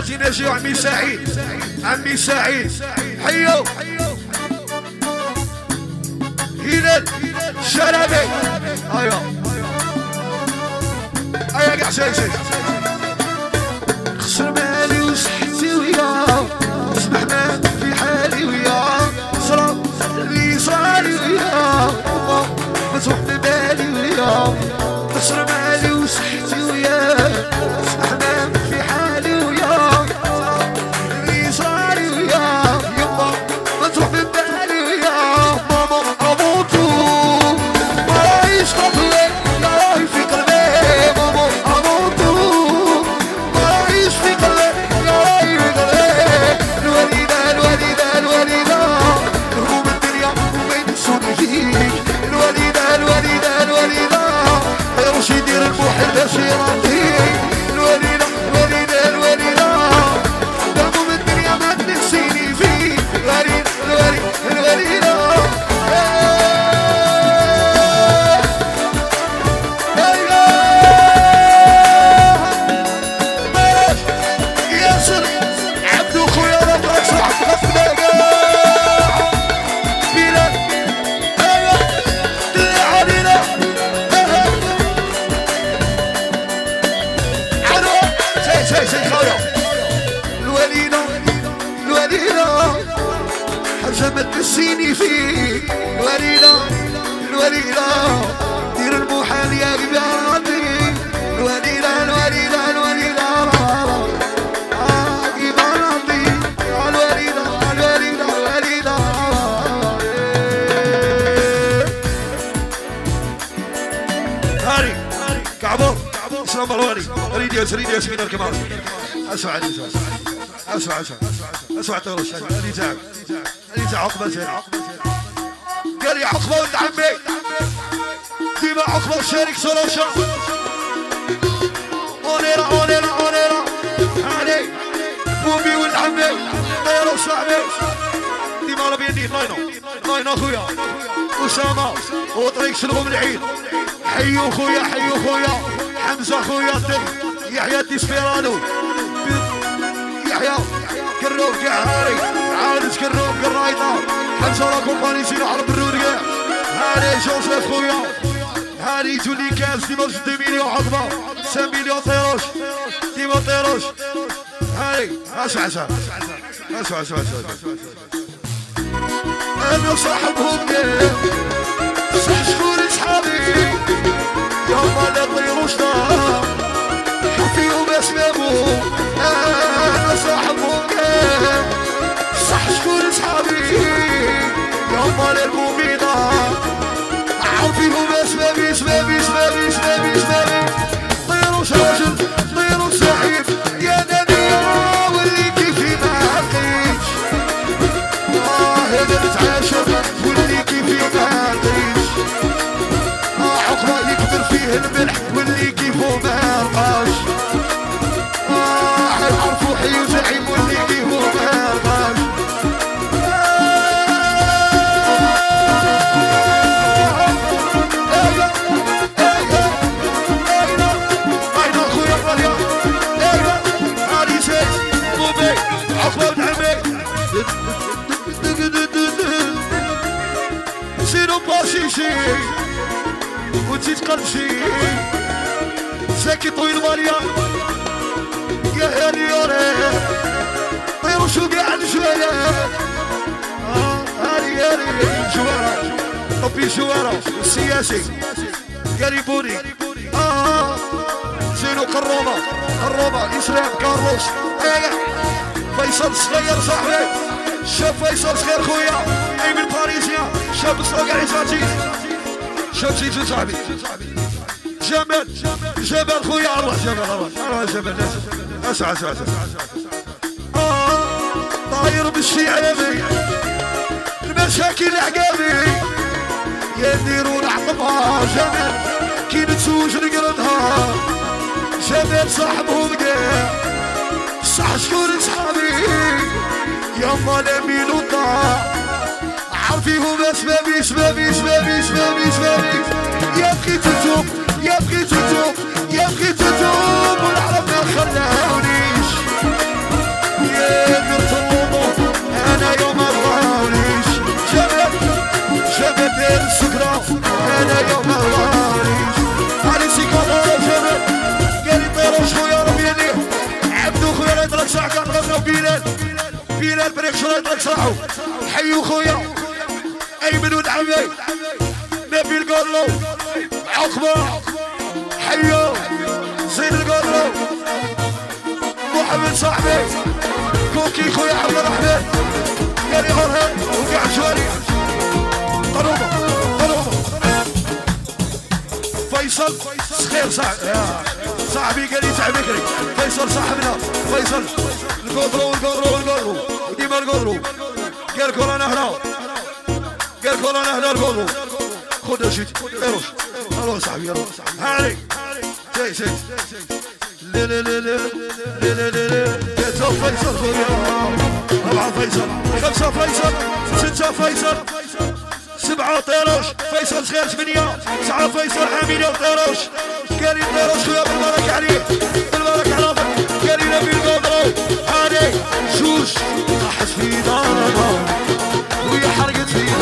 صوتي ناجي عمي سعيد عمي سعيد حيو هلال شربي ايوا ايوا كاع شي خسر مالي وصحتي وياه اسمحنا في حالي وياه صرا اللي صاري وياه ما تروح ببالي وياه خسر مالي وصحتي وياه اسمحنا في حالي وياه اللي صاري وياه يما ما تروح ببالي وياه ماما اموتو ما رايش قبلك لا راي في قلبي ماما اموتو ما رايش في قلبك لا راي في قلبي الوليدة الوليدة الوليدة هموم الدنيا وما ينسوني فيك الوليدة الوليدة الوليدة وش يدير المحب باش يراضيك الوليدة الوليدة الوليدة هموم الدنيا ما تنسيني فيك الوليدة الوليدة الوليدة ياسر عبدو خويا ربك صاحب غفلة بلال ايوا طلع علينا سي خويا الوليدة الوليدة حاجة ما تنسيني فيك الوليدة الوليدة دير المحال يا قبالي الوليدة الوليدة الوليدة قبالي الوليدة الوليدة الوليدة هاري كعبور اسلام الوالي ريد ياسمين الكمال اسمع طرش اللي تعب عقبه زين قال لي عقبه ولد عمي ديما عقبه شارك سولوشن اونيرا هاني بوبي ولد عمي طيرو صاحبي ديما لا بيني لاينو خويا اسامه وطريق شلغم العيد حيو خويا حمزه خويا يحيى ديسبيرانو يحيى كروب كاع هاري عاودت كروب كرايطه حمزه لا كومباني سينا عرب الرودقه هاري جوزيف خويا هاري جولي كاس ديما 2 مليون عقبه 5 مليون طيروش ديما طيروش هاري اسمع انا صاحبهم صح شكون صحابي يوم لا طيروش حفيهم اسبابو انا صاحبهم صح شكون صحابي يوم لا المبيضة عارفيهم اسبابي طيروش راجل طيروش صحيح يا نبي واللي كيفي ما عقيش هذا نتعاشر واللي كيفي ما عقيش عقبة يكبر فيه الملح واللي كيفو ما لقاش عرفو حي وزعيم واللي كيفو ما لقاش اينا خويا غالية هادي سيد بوبي عقبة ولد عمي سيرو باشيشي ونسيت قلبشي زكي طويل ماليا يا هاني يا ريت طيروا شو قاعد شوية هاني جوارة طبي جوارة السياسي قريبوني زينو قرومة إسلام كارلوس فيصل صغير صاحبي شاف فيصل صغير خويا ايمن باريسيا شاف السوق عيساتي شاف زيزو صاحبي جمال خويا الله جمال اسمع طاير بالشعبي المشاكل عقابي يا نديرو نعطبها جمال كي نتزوج نقردها جمال صاحبهم كاع صح شكون صحابي يما لمين وطاع عارفيهم اسبابي يبغي تتوب والعرب ما خلاونيش بالك صاحو حيو خويا ايمن ونعمي نبيل قولو عقبه حيو زين القولو محمد صاحبي كوكي خويا عبد الرحمن قال يغرها وقع شوالي قروبه فيصل خير صاحبي قال لي تعب بكري فيصل صاحبنا فيصل القدرو وديما القدرو قال كل انا هنا القدرو خذ شيت ايروش الو صاحبي يلا هاني سي لا فيصل خويا 4 فيصل 5 فيصل 6 فيصل 7 طيروش فيصل صغير 8 9 فيصل حامينة وطيروش قال لي طيروش خويا بالبركة عليه بالبركة على راسك قال لي نبي القدرو هاني شوش طاحت في دارنا وهي حرقت في